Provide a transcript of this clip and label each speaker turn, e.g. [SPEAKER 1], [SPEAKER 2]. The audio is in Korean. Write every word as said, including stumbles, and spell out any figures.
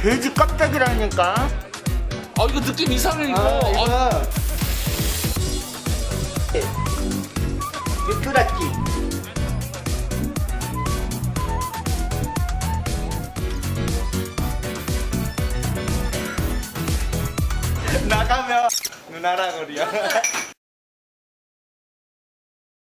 [SPEAKER 1] 돼지 껍데기라니까.
[SPEAKER 2] 아 이거 느낌 이상해 이거.
[SPEAKER 1] 아, 이거.
[SPEAKER 2] 아,
[SPEAKER 1] 유튜라찌. 나가면 누나라 그래요.